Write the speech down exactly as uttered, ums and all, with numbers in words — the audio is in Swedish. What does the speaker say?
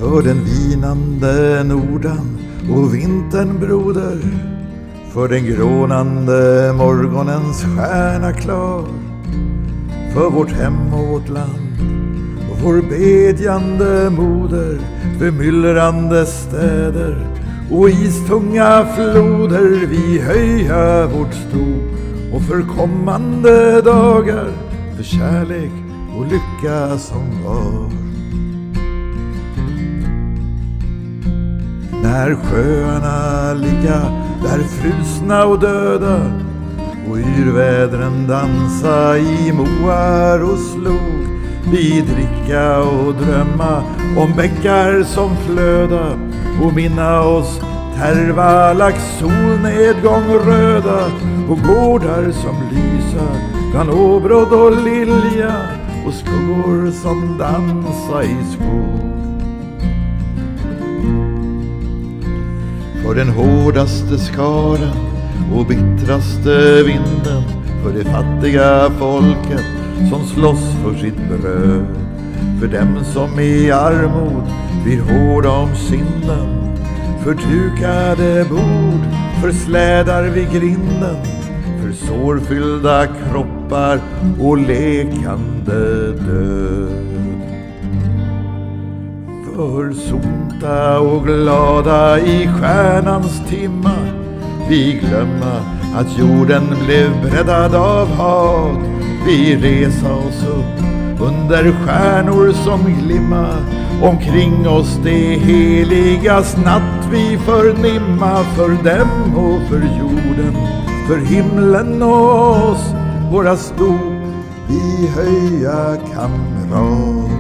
för den vinande nordan och vintern broder, för den grånande morgonens stjärna klar, för vårt hem och vårt land och vår bedjande moder, för myllrande städer och istunga floder. Vi höja vårt stå och för kommande dagar, för kärlek och lycka som var. När sjöarna ligga där frusna och döda och yrvädren dansa i moar och slog, vi dricka och drömma om bäckar som flöda och minna oss Tervalax solnedgång röda och gårdar som lysa bland åbråd och lilja och skuggor som dansa i skog. För den hårdaste skaran och bittraste vinden, för det fattiga folket som slåss för sitt bröd, för dem som i armod blir hårda om kinden, för dukade bord, för slädar vid grinden, för sårfyllda kroppar och lekande död. För sonta och glada i stjärnans timma, vi glömma att jorden blev breddad av hat. Vi resa oss upp under stjärnor som glimma, omkring oss det heligas natt vi förnimma, för dem och för jorden, för himlen och oss, våra stå vi höja kamrat.